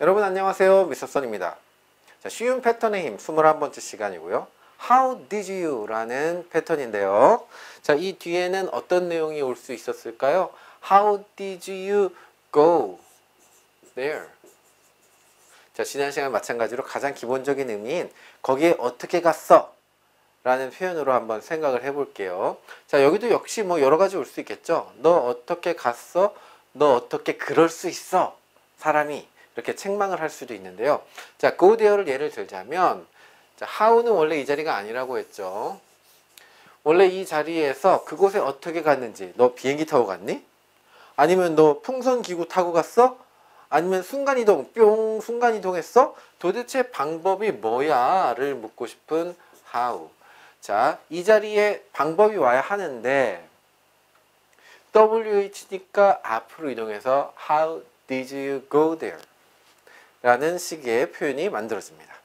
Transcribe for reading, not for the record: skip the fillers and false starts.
여러분 안녕하세요. 미스터 선입니다. 자, 쉬운 패턴의 힘 21번째 시간이고요. How did you? 라는 패턴인데요. 자, 이 뒤에는 어떤 내용이 올 수 있었을까요? How did you go there? 자, 지난 시간 마찬가지로 가장 기본적인 의미인 거기에 어떻게 갔어? 라는 표현으로 한번 생각을 해볼게요. 자, 여기도 역시 뭐 여러 가지 올 수 있겠죠. 너 어떻게 갔어? 너 어떻게 그럴 수 있어? 사람이 이렇게 책망을 할 수도 있는데요. 자, go there를 예를 들자면, 자, how는 원래 이 자리가 아니라고 했죠. 원래 이 자리에서 그곳에 어떻게 갔는지, 너 비행기 타고 갔니? 아니면 너 풍선기구 타고 갔어? 아니면 순간이동, 뿅, 순간이동했어? 도대체 방법이 뭐야? 를 묻고 싶은 how. 자, 이 자리에 방법이 와야 하는데 WH니까 앞으로 이동해서 How did you go there? 라는 식의 표현이 만들어집니다.